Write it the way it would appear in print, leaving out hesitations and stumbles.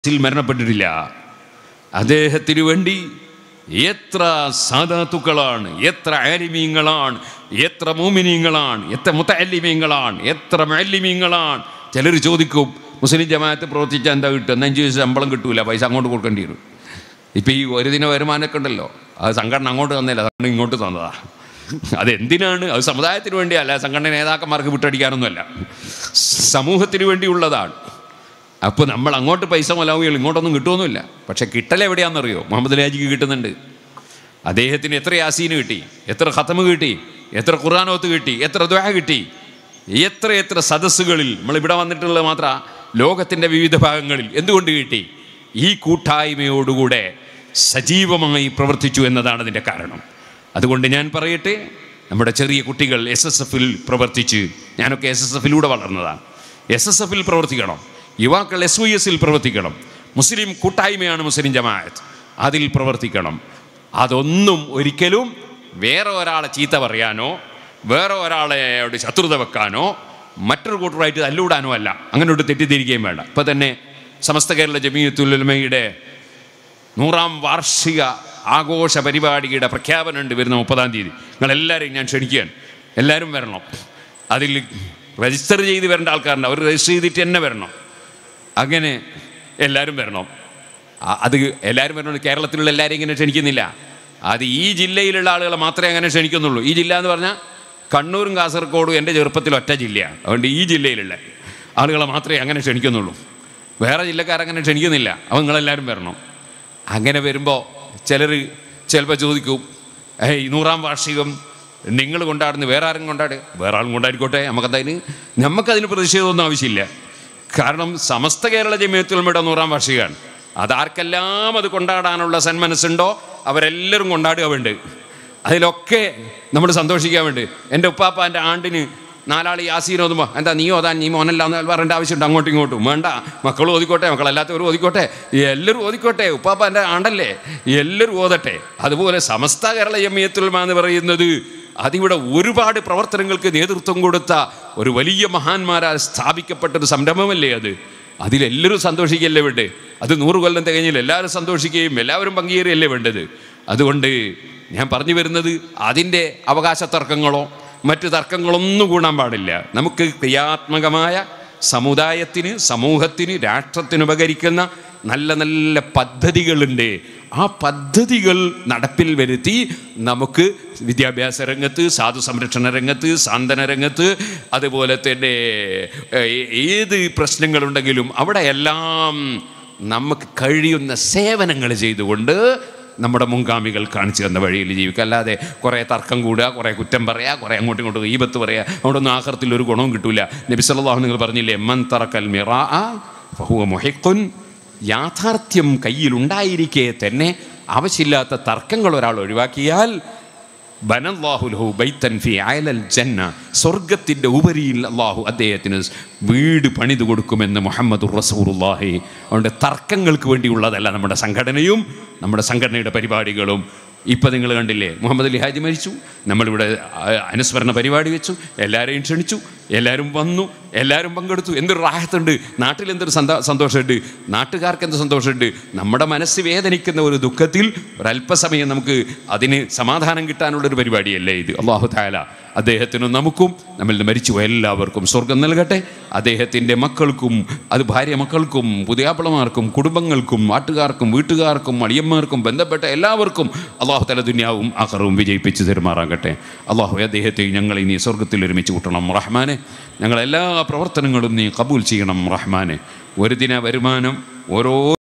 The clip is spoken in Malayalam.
മരണപ്പെട്ടിട്ടില്ല. അദ്ദേഹത്തിന് വേണ്ടി എത്ര സാദാത്തുക്കളാണ്, എത്ര ആലിമീങ്ങളാണ്, എത്ര മോമിനീങ്ങളാണ്, എത്ര മുത്തഅല്ലിമീങ്ങളാണ്, എത്ര മുഅല്ലിമീങ്ങളാണ്. ചിലർ ചോദിക്കും, മുസ്ലിം ജമാഅത്ത് പ്രവർത്തിച്ചാൽ എന്താ കിട്ടുക? 5 ദിവസം ശമ്പളം കിട്ടൂല, പൈസ അങ്ങോട്ട് കൊടുക്കേണ്ടി വരും. ഇപ്പം ഈ ഒരു ദിന വരുമാനമൊക്കെ ഉണ്ടല്ലോ, അത് സംഘടന അങ്ങോട്ട് തന്നില്ല, സംഘടന ഇങ്ങോട്ട് തന്നതാ. അതെന്തിനാണ്? അത് സമുദായത്തിന് വേണ്ടിയല്ല, സംഘടന നേതാക്കന്മാർക്ക് വിട്ടടിക്കാനൊന്നുമല്ല, സമൂഹത്തിന് വേണ്ടിയുള്ളതാണ്. അപ്പോൾ നമ്മൾ അങ്ങോട്ട് പൈസ മുലാവുകയുള്ളൂ, ഇങ്ങോട്ടൊന്നും കിട്ടുമൊന്നുമില്ല. പക്ഷെ കിട്ടലെവിടെയാണെന്നറിയോ? മുഹമ്മദ് അലി ഹാജിക്ക് കിട്ടുന്നുണ്ട്. അദ്ദേഹത്തിന് എത്ര യാസീന് കിട്ടി, എത്ര ഖതമ് കിട്ടി, എത്ര ഖുർആനോത്ത് കിട്ടി, എത്ര ദുആ കിട്ടി, എത്ര സദസ്സുകളിൽ നമ്മളിവിടെ വന്നിട്ടുള്ളത് മാത്ര ലോകത്തിൻ്റെ വിവിധ ഭാഗങ്ങളിൽ എന്തുകൊണ്ട് കിട്ടി? ഈ കൂട്ടായ്മയോടുകൂടെ സജീവമായി പ്രവർത്തിച്ചു എന്നതാണ് അതിൻ്റെ കാരണം. അതുകൊണ്ട് ഞാൻ പറയട്ടെ, നമ്മുടെ ചെറിയ കുട്ടികൾ SSFൽ പ്രവർത്തിച്ച്, ഞാനൊക്കെ SSFലൂടെ വളർന്നതാണ്. SSFൽ പ്രവർത്തിക്കണം, യുവാക്കൾ SYSൽ പ്രവർത്തിക്കണം. മുസ്ലിം കൂട്ടായ്മയാണ് മുസ്ലിം ജമാഅത്ത്, അതിൽ പ്രവർത്തിക്കണം. അതൊന്നും ഒരിക്കലും വേറെ ഒരാളെ ചീത്ത പറയാനോ, വേറെ ഒരാളെയോട് ശത്രുത വെക്കാനോ, മറ്റൊരു കൂട്ടറായിട്ട് തല്ലൂടാനോ അല്ല. അങ്ങനെയോട് തെറ്റിദ്ധരിക്കുകയും വേണ്ട. ഇപ്പം തന്നെ സമസ്ത കേരള ജമീയത്തുൽ ഉലമയുടെ 100ാം വാർഷിക ആഘോഷ പരിപാടിയുടെ പ്രഖ്യാപനമുണ്ട് വരുന്ന 30ാം തീയതി. നിങ്ങളെല്ലാവരെയും ഞാൻ ക്ഷണിക്കുകയാണ്, എല്ലാവരും വരണം. അതിൽ രജിസ്റ്റർ ചെയ്ത് വരേണ്ട ആൾക്കാരുണ്ട്, അവർ രജിസ്റ്റർ ചെയ്തിട്ട് തന്നെ വരണം. അങ്ങനെ എല്ലാവരും വരണം. അത് എല്ലാവരും വരണം. കേരളത്തിലുള്ള എല്ലാവരെയും ഇങ്ങനെ ക്ഷണിക്കുന്നില്ല, അത് ഈ ജില്ലയിലുള്ള ആളുകളെ മാത്രമേ അങ്ങനെ ക്ഷണിക്കുന്നുള്ളൂ. ഈ ജില്ല എന്ന് പറഞ്ഞാൽ കണ്ണൂരും കാസർഗോഡും എൻ്റെ ചെറുപ്പത്തിൽ ഒറ്റ ജില്ലയാണ്. അതുകൊണ്ട് ഈ ജില്ലയിലുള്ള ആളുകളെ മാത്രമേ അങ്ങനെ ക്ഷണിക്കുന്നുള്ളൂ, വേറെ ജില്ലക്കാരങ്ങനെ ക്ഷണിക്കുന്നില്ല. അപ്പോൾ നിങ്ങളെല്ലാവരും വരണം. അങ്ങനെ വരുമ്പോൾ ചിലപ്പോൾ ചോദിക്കും, 100ാം വാർഷികം നിങ്ങൾ കൊണ്ടാടുന്നു, വേറെ ആരും വേറെ ആളും കൊണ്ടാടിക്കോട്ടെ, നമുക്കതിന് പ്രതിഷേധമൊന്നും ആവശ്യമില്ല. കാരണം സമസ്ത കേരള ജമീയത്തുൽ ഉലമയുടെ 100ാം വാർഷികമാണ്. അതാർക്കെല്ലാം അത് കൊണ്ടാടാനുള്ള സന്മനസ്സുണ്ടോ അവരെല്ലാവരും കൊണ്ടാടുക വേണ്ട. അതിലൊക്കെ നമ്മൾ സന്തോഷിക്കാൻ വേണ്ടി. എൻ്റെ ഉപ്പാപ്പാൻ്റെ ആണ്ടിന് 4 ആൾ യാസീൻ ഓതുമ്പോൾ എന്താ നീ ഓതാൻ, നീ മോനല്ല എന്ന് പറയേണ്ട ആവശ്യമുണ്ട്? അങ്ങോട്ടും ഇങ്ങോട്ടും വേണ്ട. മക്കൾ ഓതിക്കോട്ടെ, മക്കളല്ലാത്തവർ ഓതിക്കോട്ടെ, എല്ലാവരും ഓതിക്കോട്ടെ, ഉപ്പാപ്പാൻ്റെ ആണ്ടല്ലേ, എല്ലാവരും ഓതട്ടെ. അതുപോലെ സമസ്ത കേരള ജമീയത്തുൽ ഉലമ എന്ന് പറയുന്നത് അതിവിടെ ഒരുപാട് പ്രവർത്തനങ്ങൾക്ക് നേതൃത്വം കൊടുത്ത ഒരു വലിയ മഹാന്മാരാൽ സ്ഥാപിക്കപ്പെട്ടൊരു സംരംഭമല്ലേ അത്. അതിലെല്ലാവരും സന്തോഷിക്കുകയല്ലേ വേണ്ടത്. അത് 100 കൊല്ലം തികഞ്ഞില്ല, എല്ലാവരും സന്തോഷിക്കുകയും എല്ലാവരും പങ്കുചേരുകയല്ലേ വേണ്ടത്. അതുകൊണ്ട് ഞാൻ പറഞ്ഞു വരുന്നത്, അതിൻ്റെ അവകാശ തർക്കങ്ങളോ മറ്റ് തർക്കങ്ങളൊന്നും കൂടാൻ പാടില്ല. നമുക്ക് ക്രിയാത്മകമായ സമുദായത്തിന്, സമൂഹത്തിന്, രാഷ്ട്രത്തിന് ഉപകരിക്കുന്ന നല്ല നല്ല പദ്ധതികളുണ്ട്. ആ പദ്ധതികൾ നടപ്പിൽ വരുത്തി നമുക്ക് വിദ്യാഭ്യാസ രംഗത്ത്, സാധു സംരക്ഷണ രംഗത്ത്, സാന്ത്വന രംഗത്ത്, അതുപോലെ തന്നെ ഏത് പ്രശ്നങ്ങളുണ്ടെങ്കിലും അവിടെ എല്ലാം നമുക്ക് കഴിയുന്ന സേവനങ്ങൾ ചെയ്തുകൊണ്ട് നമ്മുടെ മുൻഗാമികൾ കാണിച്ചു തന്ന വഴിയിൽ ജീവിക്കുക. അല്ലാതെ കുറേ തർക്കം കൂടുക, കുറേ കുറ്റം പറയുക, കുറേ അങ്ങോട്ടും ഇങ്ങോട്ടും ഗീബത്ത് പറയുക, അവിടെയൊന്നും ആഖിറത്തിൽ ഒരു ഗുണവും കിട്ടില്ല. നബി സല്ലല്ലാഹു നിങ്ങൾ പറഞ്ഞില്ലേ, മൻ തറക്കൽ മിറാഅ ഫഹുവ മുഹിഖുൻ. യാഥാർത്ഥ്യം കയ്യിലുണ്ടായിരിക്കെ തന്നെ ആവശ്യമില്ലാത്ത തർക്കങ്ങൾ ഒരാൾ ഒഴിവാക്കിയാൽ ബനല്ലാഹു ലഹു ബൈതൻ ഫി അയലൽ ജന്ന, സ്വർഗത്തിൻ്റെ ഉപരിയിൽ അള്ളാഹു അദ്ദേഹത്തിന് വീട് പണിതു കൊടുക്കുമെന്ന് മുഹമ്മദുർ റസൂലുള്ളാഹി. അതുകൊണ്ട് തർക്കങ്ങൾക്ക് വേണ്ടിയുള്ളതല്ല നമ്മുടെ സംഘടനയും നമ്മുടെ സംഘടനയുടെ പരിപാടികളും. ഇപ്പം നിങ്ങൾ കണ്ടില്ലേ, മുഹമ്മദ് അലി ഹാജി മരിച്ചു, നമ്മളിവിടെ അനുസ്മരണ പരിപാടി വെച്ചു, എല്ലാവരെയും ക്ഷണിച്ചു, എല്ലാവരും വന്നു, എല്ലാവരും പങ്കെടുത്തു. എന്തൊരു റാഹത്തുണ്ട്, നാട്ടിലെന്തൊരു സന്തോഷമുണ്ട്, നാട്ടുകാർക്ക് എന്ത് സന്തോഷമുണ്ട്. നമ്മുടെ മനസ്സ് വേദനിക്കുന്ന ഒരു ദുഃഖത്തിൽ ഒരല്പസമയം നമുക്ക് അതിന് സമാധാനം കിട്ടാനുള്ളൊരു പരിപാടിയല്ലേ ഇത്. അല്ലാഹു തആല അദ്ദേഹത്തിനും നമുക്കും നമ്മളിൽ നിന്ന് മരിച്ചു എല്ലാവർക്കും സ്വർഗം നൽകട്ടെ. അദ്ദേഹത്തിൻ്റെ മക്കൾക്കും, അത് ഭാര്യ മക്കൾക്കും, പുതിയാപ്പിളമാർക്കും, കുടുംബങ്ങൾക്കും, നാട്ടുകാർക്കും, വീട്ടുകാർക്കും, അളിയന്മാർക്കും, ബന്ധപ്പെട്ട എല്ലാവർക്കും അള്ളാഹു തആല ദുനിയാവും ആഖിറവും വിജയിപ്പിച്ച് തരുമാറാകട്ടെ. അള്ളാഹു അദ്ദേഹത്തെ ഞങ്ങളെ നീ സ്വർഗത്തിൽ ഒരുമിച്ച് കൂട്ടണം റഹ്മാനെ. ഞങ്ങളെല്ലാ പ്രവർത്തനങ്ങളും നീ കബൂൽ ചെയ്യണം റഹ്മാനെ. ഒരു ദിന വരുമാനം ഓരോ